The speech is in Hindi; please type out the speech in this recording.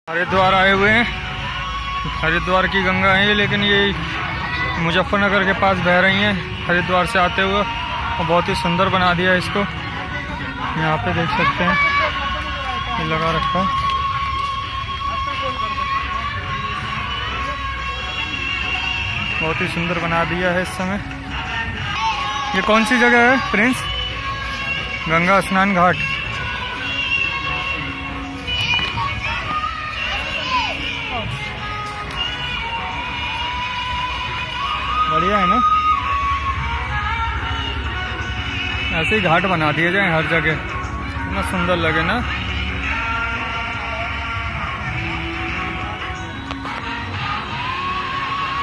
हरिद्वार आए हुए हैं। हरिद्वार की गंगा है, लेकिन ये मुजफ्फरनगर के पास बह रही हैं हरिद्वार से आते हुए, और बहुत ही सुंदर बना दिया है इसको। यहाँ पे देख सकते हैं ये लगा रखा, बहुत ही सुंदर बना दिया है इस समय। ये कौन सी जगह है प्रिंस? गंगा स्नान घाट। बढ़िया है ना, ऐसे ही घाट बना दिए जाए हर जगह, इतना सुंदर लगे ना।